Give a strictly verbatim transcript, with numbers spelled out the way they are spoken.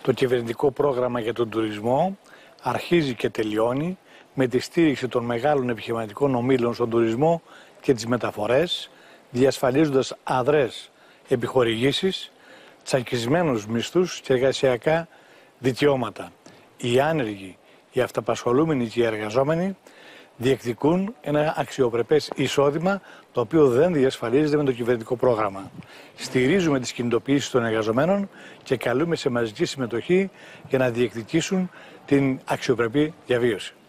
Το κυβερνητικό πρόγραμμα για τον τουρισμό αρχίζει και τελειώνει με τη στήριξη των μεγάλων επιχειρηματικών ομίλων στον τουρισμό και τις μεταφορές, διασφαλίζοντας αδρές επιχορηγήσεις, τσακισμένους μισθούς και εργασιακά δικαιώματα. Οι άνεργοι, οι αυταπασχολούμενοι και οι εργαζόμενοι διεκδικούν ένα αξιοπρεπές εισόδημα, το οποίο δεν διασφαλίζεται με το κυβερνητικό πρόγραμμα. Στηρίζουμε τις κινητοποιήσεις των εργαζομένων και καλούμε σε μαζική συμμετοχή για να διεκδικήσουν την αξιοπρεπή διαβίωση.